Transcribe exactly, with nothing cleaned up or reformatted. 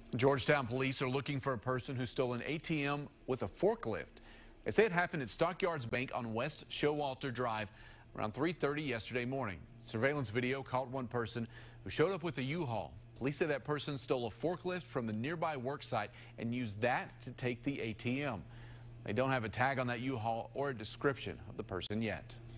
Georgetown police are looking for a person who stole an A T M with a forklift. They say it happened at Stockyards Bank on West Showalter Drive around three thirty yesterday morning. Surveillance video caught one person who showed up with a U-Haul. Police say that person stole a forklift from the nearby work site and used that to take the A T M. They don't have a tag on that U-Haul or a description of the person yet.